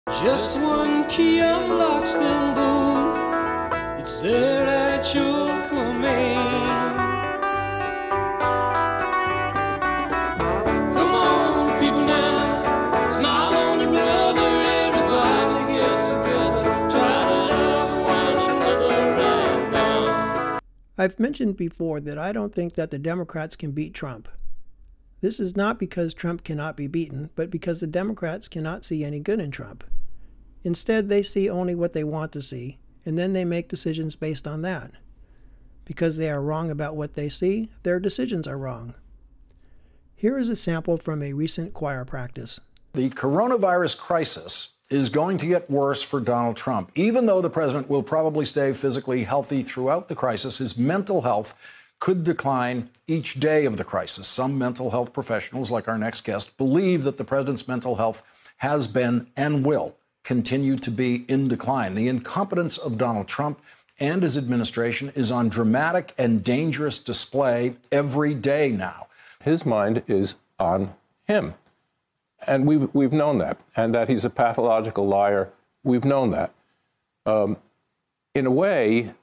Just one key unlocks them both. It's there at your command. Come on, people now, smile on your brother. Everybody get together, try to love one another right now. I've mentioned before that I don't think that the Democrats can beat Trump. This is not because Trump cannot be beaten, but because the Democrats cannot see any good in Trump. Instead, they see only what they want to see, and then they make decisions based on that. Because they are wrong about what they see, their decisions are wrong. Here is a sample from a recent choir practice. The coronavirus crisis is going to get worse for Donald Trump. Even though the president will probably stay physically healthy throughout the crisis, his mental health could decline each day of the crisis. Some mental health professionals, like our next guest, believe that the president's mental health has been and will continue to be in decline. The incompetence of Donald Trump and his administration is on dramatic and dangerous display every day now. His mind is on him. And we've known that. And that he's a pathological liar, we've known that. In a way,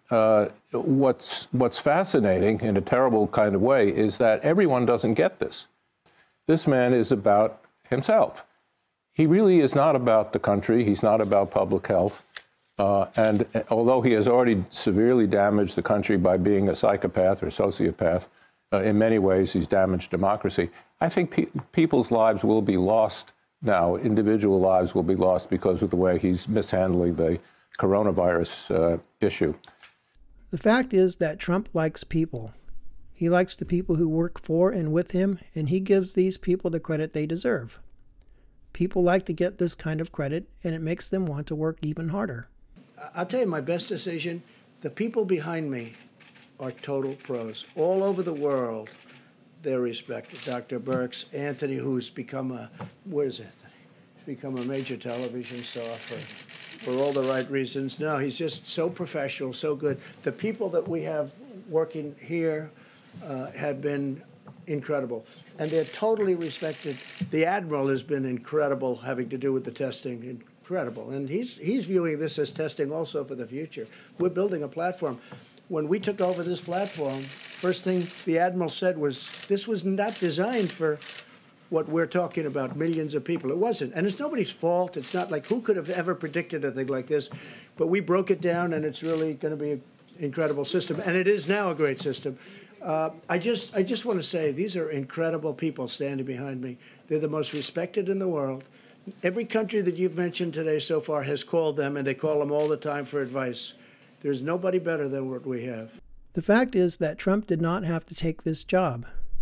what's fascinating in a terrible kind of way is that everyone doesn't get this. This man is about himself. He really is not about the country. He's not about public health. And although he has already severely damaged the country by being a psychopath or sociopath, in many ways he's damaged democracy. I think people's lives will be lost now. Individual lives will be lost because of the way he's mishandling the coronavirus issue. The fact is that Trump likes people. He likes the people who work for and with him, and he gives these people the credit they deserve. People like to get this kind of credit, and it makes them want to work even harder. I'll tell you my best decision. The people behind me are total pros. All over the world, they're respected. Dr. Birx, Anthony, who's become a, where's Anthony? He's become a major television star for all the right reasons. No, he's just so professional, so good. The people that we have working here have been incredible. And they're totally respected. The Admiral has been incredible having to do with the testing, incredible. And he's viewing this as testing also for the future. We're building a platform. When we took over this platform, first thing the Admiral said was, this was not designed for what we're talking about, millions of people. It wasn't. And it's nobody's fault. It's not like who could have ever predicted a thing like this. But we broke it down, and it's really going to be an incredible system. And it is now a great system. I just want to say these are incredible people standing behind me. They're the most respected in the world. Every country that you've mentioned today so far has called them, and they call them all the time for advice. There's nobody better than what we have. The fact is that Trump did not have to take this job.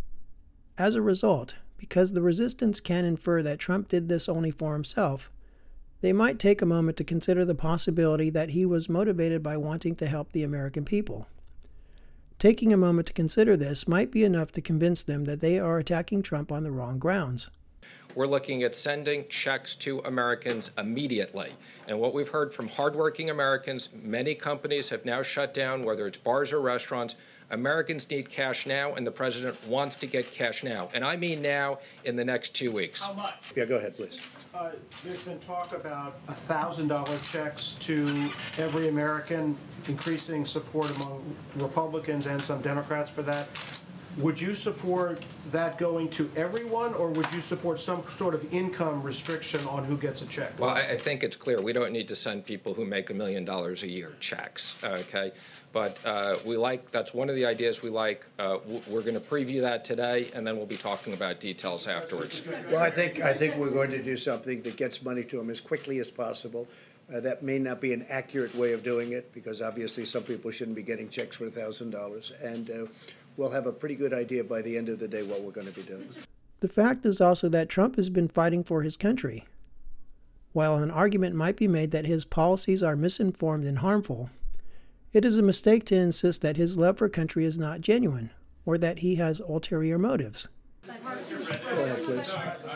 As a result, because the resistance can infer that Trump did this only for himself, they might take a moment to consider the possibility that he was motivated by wanting to help the American people. Taking a moment to consider this might be enough to convince them that they are attacking Trump on the wrong grounds. We're looking at sending checks to Americans immediately. And what we've heard from hardworking Americans, many companies have now shut down, whether it's bars or restaurants. Americans need cash now, and the president wants to get cash now. And I mean now, in the next 2 weeks. How much? Yeah, go ahead, please. There's been talk about $1,000 checks to every American, increasing support among Republicans and some Democrats for that. Would you support that going to everyone, or would you support some sort of income restriction on who gets a check? Well, I think it's clear we don't need to send people who make $1 million a year checks, okay? But that's one of the ideas we like. We're going to preview that today, and then we'll be talking about details afterwards. Well, I think we're going to do something that gets money to them as quickly as possible. That may not be an accurate way of doing it, because obviously some people shouldn't be getting checks for $1,000. And we'll have a pretty good idea by the end of the day what we're going to be doing. The fact is also that Trump has been fighting for his country. While an argument might be made that his policies are misinformed and harmful, it is a mistake to insist that his love for country is not genuine, or that he has ulterior motives. Go ahead, please.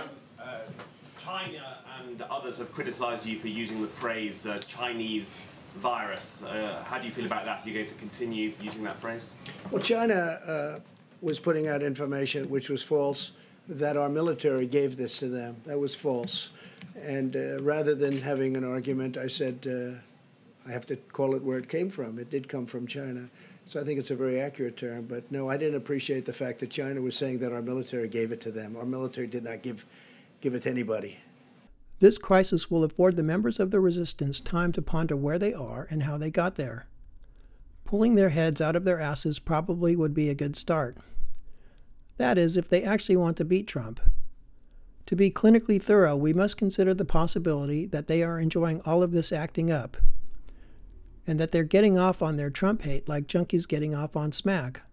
China and others have criticized you for using the phrase Chinese virus. How do you feel about that? Are you going to continue using that phrase? Well, China was putting out information which was false, that our military gave this to them. That was false. And rather than having an argument, I said, I have to call it where it came from. It did come from China. So I think it's a very accurate term. But no, I didn't appreciate the fact that China was saying that our military gave it to them. Our military did not give it to anybody. This crisis will afford the members of the resistance time to ponder where they are and how they got there. Pulling their heads out of their asses probably would be a good start. That is, if they actually want to beat Trump. To be clinically thorough, we must consider the possibility that they are enjoying all of this acting up, and that they're getting off on their Trump hate like junkies getting off on smack.